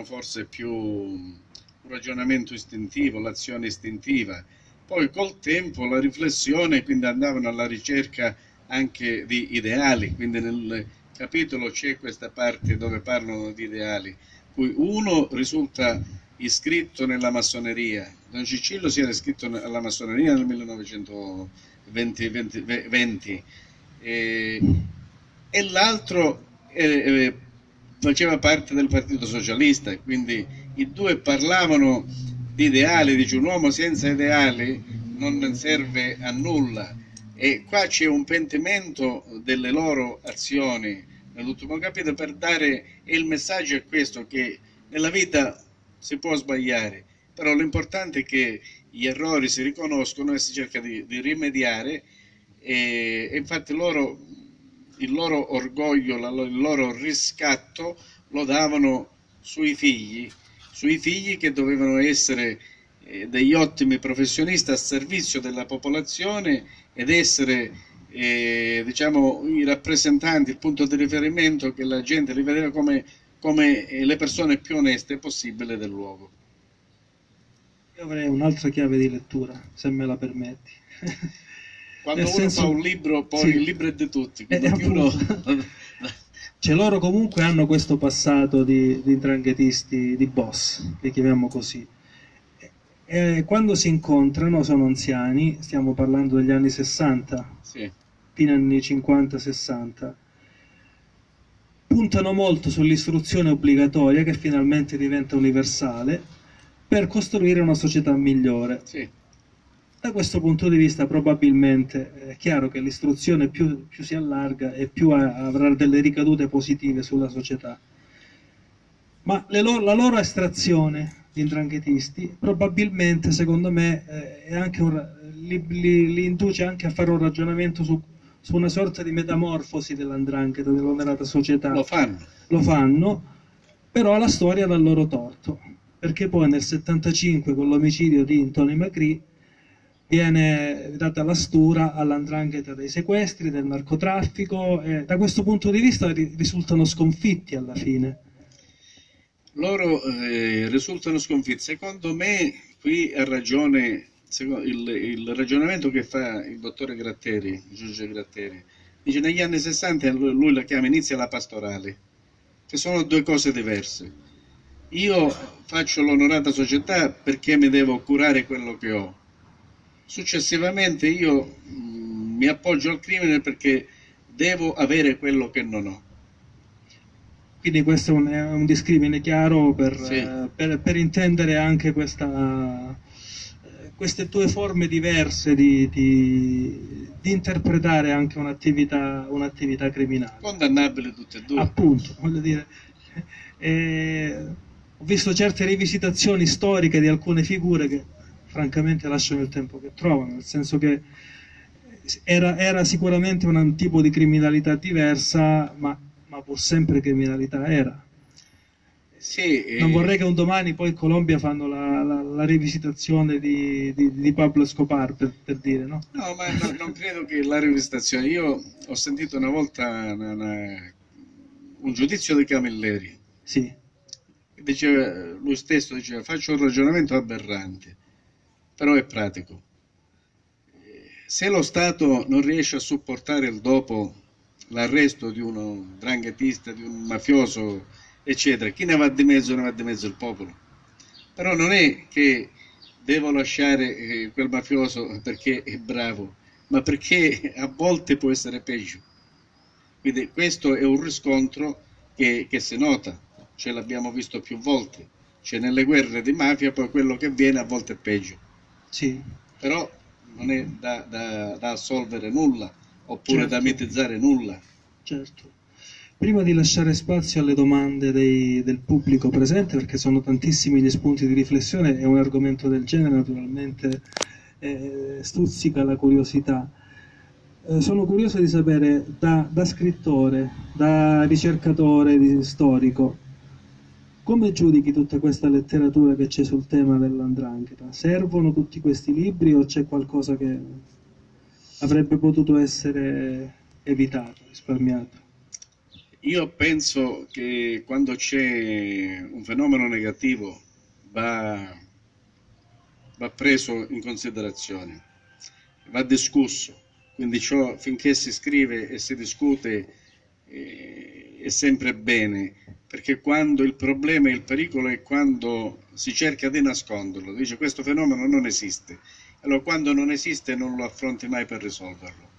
avevano forse più un ragionamento istintivo, l'azione istintiva. Poi col tempo la riflessione, quindi andavano alla ricerca anche di ideali, quindi nel capitolo c'è questa parte dove parlano di ideali, cui uno risulta iscritto nella massoneria. Don Cicillo si era iscritto alla massoneria nel 1920 e l'altro faceva parte del Partito Socialista, quindi i due parlavano di ideali, dice un uomo senza ideali non serve a nulla, e qua c'è un pentimento delle loro azioni nell'ultimo capitolo per dare, e il messaggio è questo, che nella vita si può sbagliare, però l'importante è che gli errori si riconoscono e si cerca di rimediare, e infatti loro, il loro orgoglio, il loro riscatto lo davano sui figli che dovevano essere degli ottimi professionisti a servizio della popolazione ed essere diciamo, i rappresentanti, il punto di riferimento che la gente li vedeva come le persone più oneste possibile del luogo. Io avrei un'altra chiave di lettura, se me la permetti. Quando uno fa un libro, poi sì, il libro è di tutti, quindi uno... Cioè loro comunque hanno questo passato di 'ndranghetisti, di boss, li chiamiamo così. E quando si incontrano sono anziani, stiamo parlando degli anni 60, sì, fino agli anni 50-60, puntano molto sull'istruzione obbligatoria che finalmente diventa universale per costruire una società migliore. sì. Da questo punto di vista probabilmente è chiaro che l'istruzione più si allarga e più avrà delle ricadute positive sulla società. Ma la loro estrazione di 'ndranghetisti probabilmente, secondo me, è anche li induce anche a fare un ragionamento su una sorta di metamorfosi dell''ndrangheta, dell'onerata società. Lo fanno, però la storia dà il loro torto, perché poi nel 75 con l'omicidio di Tony Macri viene data la stura all''ndrangheta dei sequestri, del narcotraffico, e da questo punto di vista risultano sconfitti alla fine. Loro risultano sconfitti. Secondo me qui ha ragione il ragionamento che fa il dottore Gratteri, Giuseppe Gratteri. Dice negli anni 60 lui la chiama inizia la pastorale, che sono due cose diverse. Io faccio l'onorata società perché mi devo curare quello che ho. Successivamente io mi appoggio al crimine perché devo avere quello che non ho. Quindi questo è un discrimine chiaro Sì. per intendere anche queste due forme diverse di interpretare anche un'attività criminale. Condannabili tutte e due. Appunto, voglio dire, ho visto certe rivisitazioni storiche di alcune figure che francamente lasciano il tempo che trovano, nel senso che era sicuramente un tipo di criminalità diversa, ma pur sempre criminalità era. Sì, non vorrei che un domani poi in Colombia fanno la rivisitazione di Pablo Escobar, per dire, no? No, ma non credo che la rivisitazione... Io ho sentito una volta un giudizio di Camilleri. Sì. Diceva, lui stesso diceva, faccio un ragionamento aberrante, però è pratico. Se lo Stato non riesce a supportare il dopo l'arresto di uno 'ndranghetista, di un mafioso, eccetera, chi ne va di mezzo? Ne va di mezzo il popolo. Però non è che devo lasciare quel mafioso perché è bravo, ma perché a volte può essere peggio. Quindi questo è un riscontro che si nota, ce l'abbiamo visto più volte. Cioè nelle guerre di mafia poi quello che viene a volte è peggio. Sì. Però non è da assolvere nulla, oppure certo. da mitizzare nulla. Certo. Prima di lasciare spazio alle domande del pubblico presente, perché sono tantissimi gli spunti di riflessione e un argomento del genere naturalmente stuzzica la curiosità. Sono curioso di sapere da scrittore, da ricercatore, storico, come giudichi tutta questa letteratura che c'è sul tema dell''ndrangheta? Servono tutti questi libri o c'è qualcosa che avrebbe potuto essere evitato, risparmiato? Io penso che quando c'è un fenomeno negativo va, va preso in considerazione, va discusso, quindi ciò finché si scrive e si discute è sempre bene, perché quando il problema e il pericolo è quando si cerca di nasconderlo, dice questo fenomeno non esiste, allora quando non esiste non lo affronti mai per risolverlo.